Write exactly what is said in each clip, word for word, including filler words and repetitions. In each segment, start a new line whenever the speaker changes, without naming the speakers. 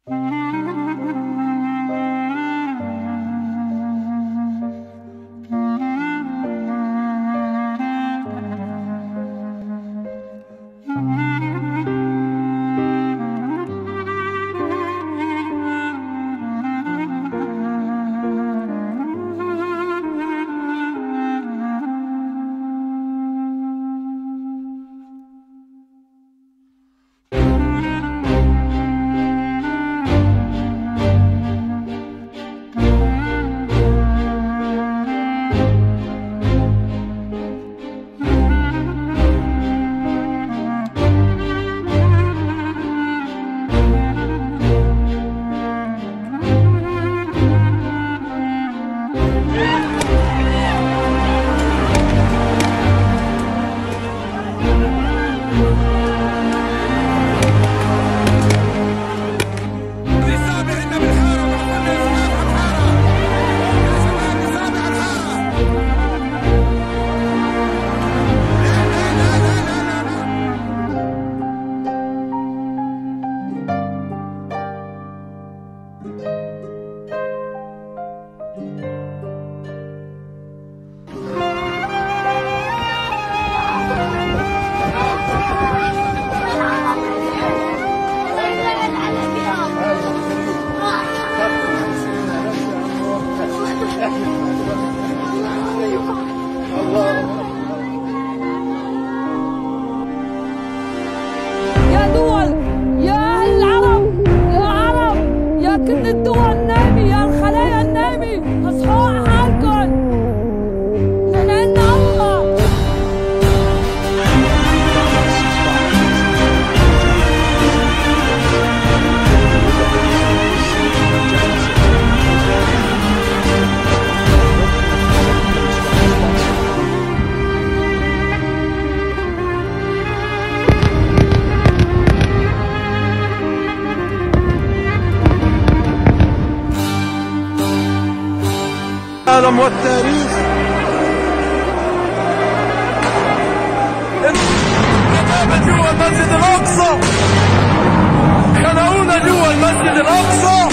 يا دول، يا أهل العرب، يا عرب، يا كل الدول النايمة، يا الخلايا النايمة، اصحوا على حالكم لأن الله.
العالم والتاريخ كتابة جوا المسجد الأقصى، خلعونا جوا المسجد الأقصى.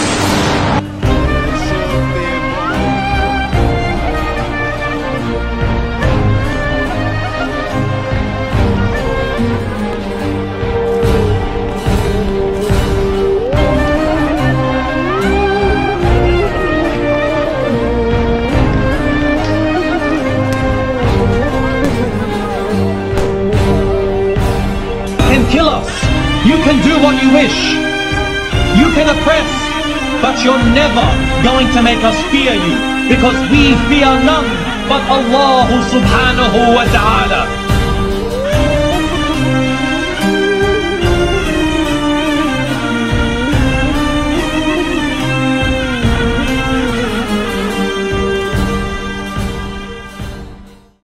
Kill us. You can do what you wish. You can oppress, but you're never going to make us fear you, because we fear none but Allah subhanahu wa ta'ala.